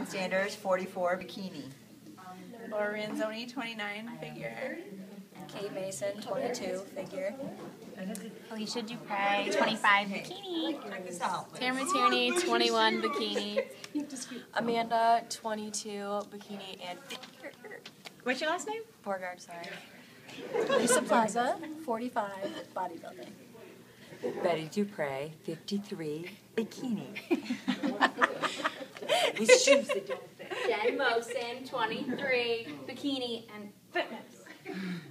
Sanders, 44, bikini. Laura Ranzoni, 29, figure. Kate Mason, 22, figure. Alicia Dupre, 25, bikini. Tamara Tierney, 21, bikini. Amanda, 22, bikini and figure. What's your last name? Borgard, sorry. Lisa Plaza, 45, bodybuilding. Betty Dupre, 53, bikini. With shoes that don't fit. Jen Mosen, 23, bikini and fitness.